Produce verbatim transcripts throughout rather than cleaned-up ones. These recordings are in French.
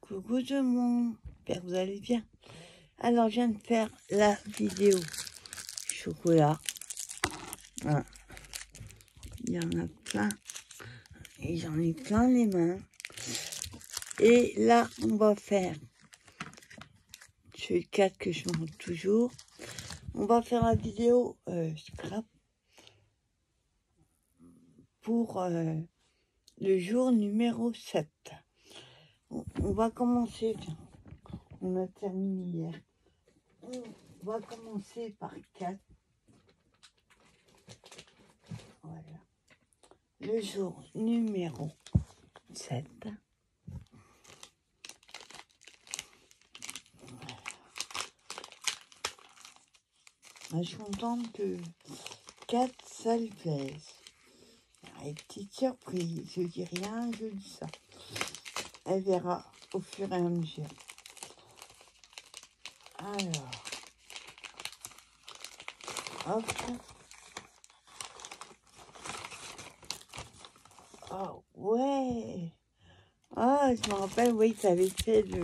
Coucou tout le monde, j'espère que vous allez bien. Alors je viens de faire la vidéo chocolat. Voilà. Il y en a plein et j'en ai plein les mains. Et là on va faire, c'est le quatre que je montre toujours. On va faire la vidéo euh, scrap pour euh, le jour numéro sept. On, on va commencer, tiens, on a terminé hier. On va commencer par quatre. Voilà. Le jour numéro sept. Je suis contente que quatre, ça lui plaise. Et petite surprise, je dis rien, je dis ça. Elle verra au fur et à mesure. Alors, hop. Oh, ouais. Ah, je me rappelle, oui, tu avais fait le...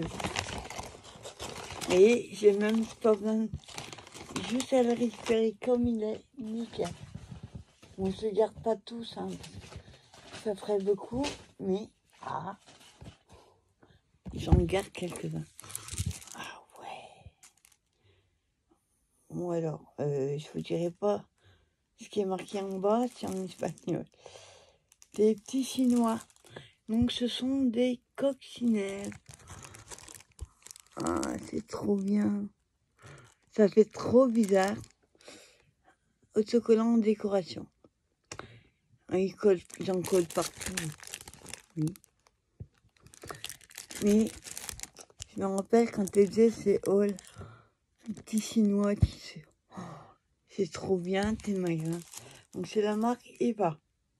Et j'ai même pas besoin de... Juste à le récupérer comme il est, nickel. On ne se garde pas tous, hein. Ça ferait beaucoup, mais... Ah, j'en garde quelques-uns. Ah ouais. Bon alors, euh, je vous dirai pas ce qui est marqué en bas, c'est en espagnol. Des petits chinois. Donc ce sont des coccinelles. Ah, c'est trop bien. Ça fait trop bizarre. Autocollant en décoration. J'en colle partout. Oui. Mais je me rappelle quand tu disais c'est all. Un petit chinois, tu sais. Oh, c'est trop bien, tes magasins. Donc c'est la marque Eva.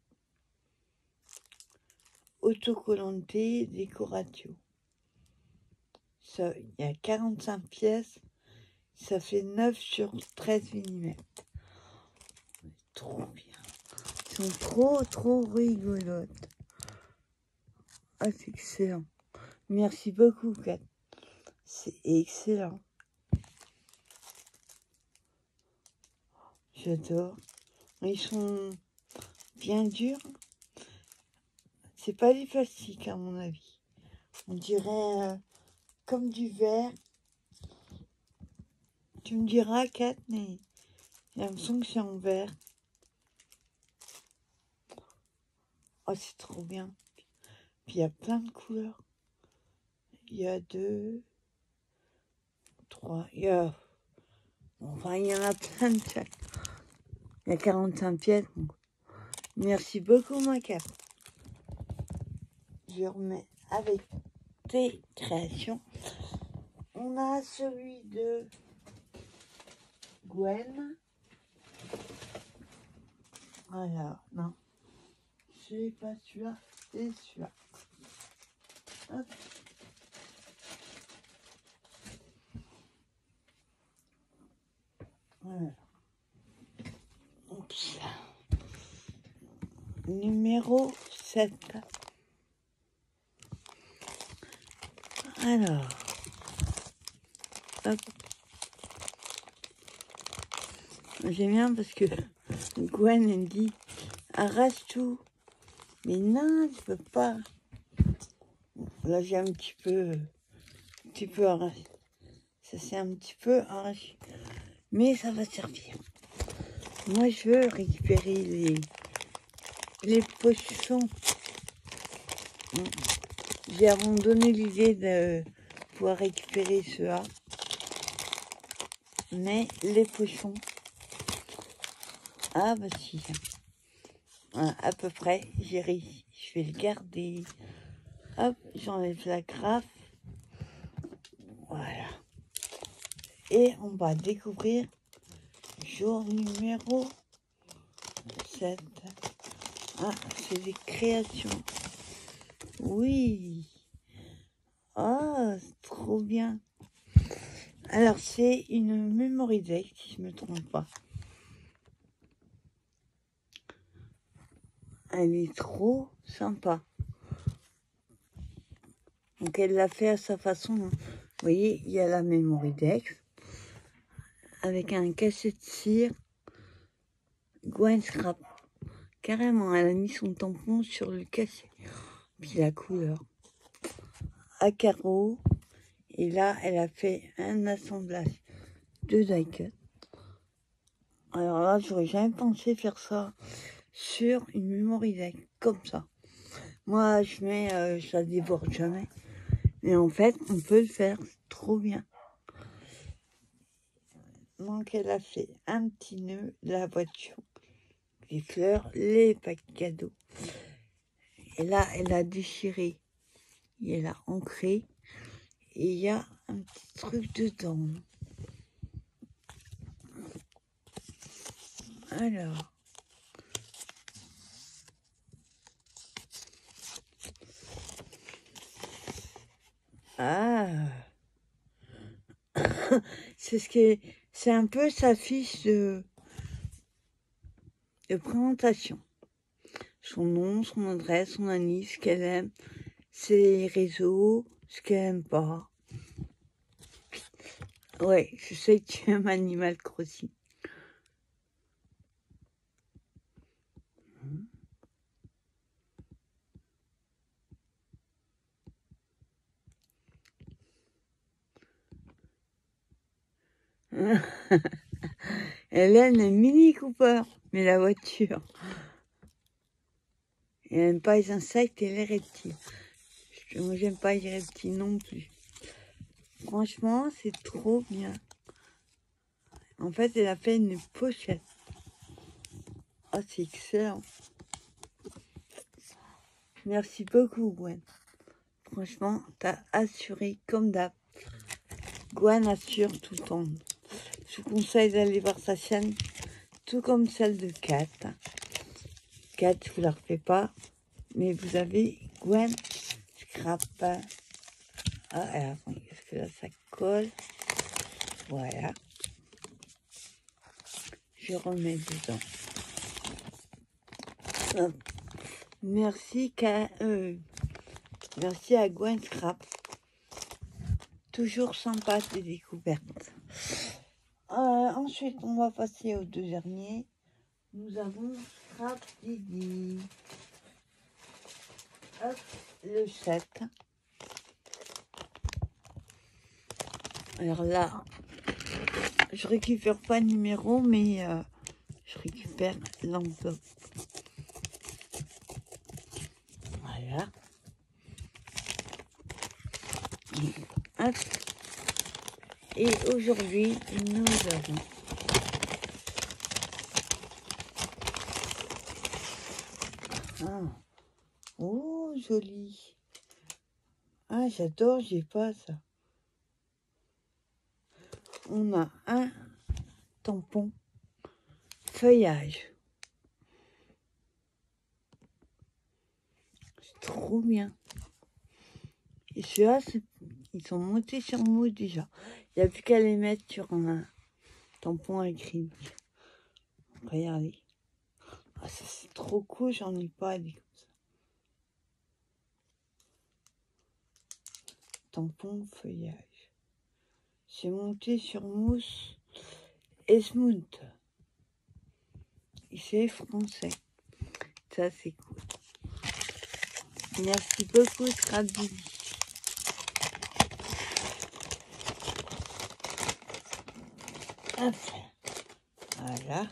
Autocollante décoratio. Ça, il y a quarante-cinq pièces. Ça fait neuf sur treize millimètres. Trop bien. Ils sont trop, trop rigolotes. Ah, c'est excellent. Merci beaucoup, Kat. C'est excellent. J'adore. Ils sont bien durs. C'est pas du plastique, à mon avis. On dirait euh, comme du verre. Tu me diras, Kat, mais j'ai l'impression que c'est en verre. Oh, c'est trop bien. Puis il y a plein de couleurs. Il y a deux, trois, il y a... Enfin, il y en a plein de chaque. Il y a quarante-cinq pièces. Donc. Merci beaucoup, ma Cap. Je remets avec tes créations. On a celui de Gwen. Alors, non. C'est pas celui-là, c'est celui-là. Hop. Voilà. Oups. Numéro sept. Alors. Hop. J'aime bien parce que Gwen, elle me dit arrache tout. Mais non, je peux pas. Là, j'ai un petit peu, un petit peu arraché. Ça s'est un petit peu arraché. Mais ça va servir. Moi, je veux récupérer les, les pochons. J'ai abandonné l'idée de pouvoir récupérer ceux-là. Mais les pochons. Ah, bah si. À peu près, j'ai réussi. Je vais le garder. Hop, j'enlève la graffe. Voilà. Et on va découvrir jour numéro sept. Ah, c'est des créations. Oui. Ah, c'est trop bien. Alors, c'est une memory deck, si je ne me trompe pas. Elle est trop sympa. Donc elle l'a fait à sa façon. Hein. Vous voyez, il y a la Mémoridex avec un cachet de cire. Gwen Scrap. Carrément, elle a mis son tampon sur le cachet. Puis la couleur. À carreaux. Et là, elle a fait un assemblage de die cut. Alors là, j'aurais jamais pensé faire ça sur une Mémoridex comme ça. Moi, je mets, euh, ça déborde jamais. Mais en fait, on peut le faire. C'est trop bien. Donc, elle a fait un petit nœud, la voiture, les fleurs, les paquets cadeaux. Et là, elle a déchiré. Et elle a ancré. Et il y a un petit truc dedans. Alors. Ah. C'est ce qui c'est un peu sa fiche de, de présentation. Son nom, son adresse, son année, ce qu'elle aime, ses réseaux, ce qu'elle aime pas. Ouais, je sais que tu aimes Animal Crossing. Elle aime le Mini Cooper, mais la voiture. Elle n'aime pas les insectes et les reptiles. Moi, j'aime pas les reptiles non plus. Franchement, c'est trop bien. En fait, elle a fait une pochette. Ah, c'est excellent. Merci beaucoup, Gwen. Franchement, t'as assuré comme d'hab. Gwen assure tout le temps. Je vous conseille d'aller voir sa chaîne, tout comme celle de Kat. Kat, je vous la refais pas, mais vous avez Gwen Scrap. Ah, alors, est-ce que là ça colle? Voilà. Je remets dedans. Hop. Merci, Ka, euh, merci à Gwen Scrap. Toujours sympa des découvertes. Euh, ensuite, on va passer aux deux derniers. Nous avons Scrap Didi. Hop, le sept. Alors là, je récupère pas le numéro, mais euh, je récupère l'enveloppe. Voilà. Et, hop. Et aujourd'hui, nous avons ah. Oh, joli. Ah, j'adore, j'ai pas ça. On a un tampon feuillage. C'est trop bien. Et ceux-là, ils sont montés sur moi déjà. Il n'y a plus qu'à les mettre sur un tampon acrylique. Regardez. Ah, ça c'est trop cool, j'en ai pas des comme ça. Tampon feuillage. C'est monté sur mousse et smooth. Et c'est français. Ça c'est cool. Merci beaucoup, Scrap Didi. Hop. Voilà.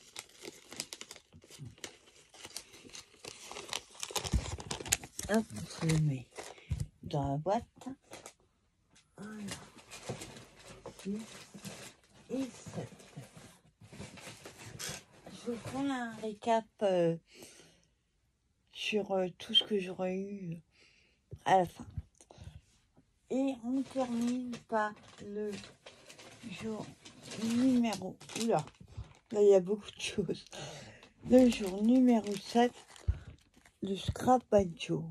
Hop, on se le met dans la boîte. Voilà. Et sept. Je vous prends un récap euh, sur euh, tout ce que j'aurais eu à la fin. Et on termine par le jour numéro... Oula, là il y a beaucoup de choses. Le jour numéro sept, le Scrap Banjo.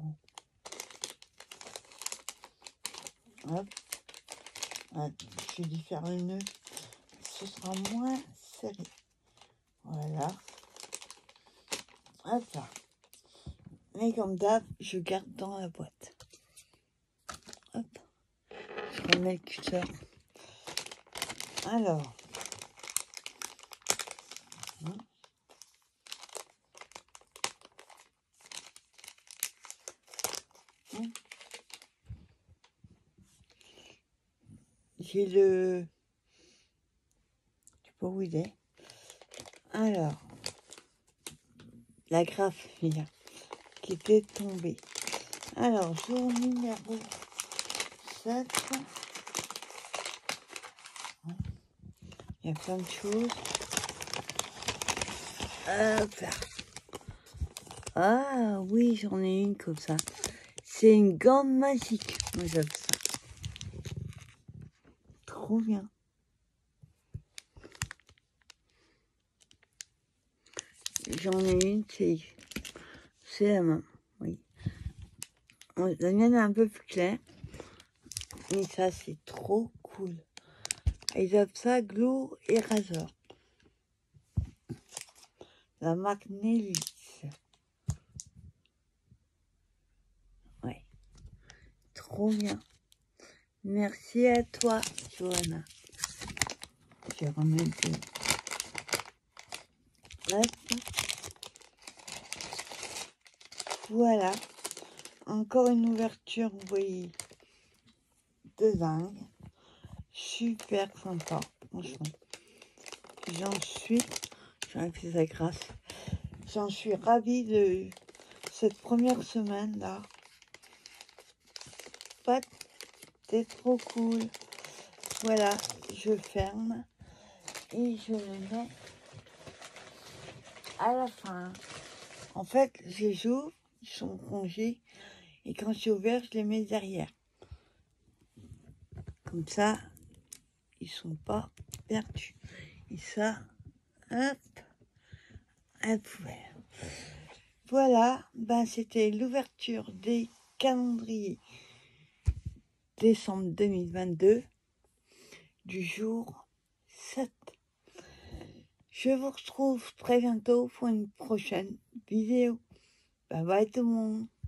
Hop. Ouais, je vais lui faire le nœud. Ce sera moins serré. Voilà. Hop là. Mais comme d'hab, je garde dans la boîte. remets le curseur. Alors. Hein. Hein. J'ai le... Je sais pas où il est. Alors. La graphie qui était tombée. Alors, jour numéro sept. Il y a plein de choses. Hop. Ah oui, j'en ai une comme ça. C'est une gomme magique. Moi, j'aime ça. Trop bien. J'en ai une, c'est c'est la main. Oui. La mienne est un peu plus claire. Mais ça, c'est trop cool. Ils appellent ça Glow Eraser. La marque Nellis. Ouais. Trop bien. Merci à toi, Johanna. Je vais remettre de... Hop. Voilà. Encore une ouverture, vous voyez, de dingue. Super sympa, franchement. J'en suis... J'en fait sa grâce. J'en suis ravie de cette première semaine-là. Pas... C'est trop cool. Voilà, je ferme. Et je le mets à la fin. En fait, je les ouvre, ils sont en congé. Et quand c'est ouvert, je les mets derrière. Comme ça, ils sont pas perdus. Et ça, hop, à la poubelle. Voilà, ben c'était l'ouverture des calendriers décembre deux mille vingt-deux du jour sept. Je vous retrouve très bientôt pour une prochaine vidéo. Bye bye tout le monde.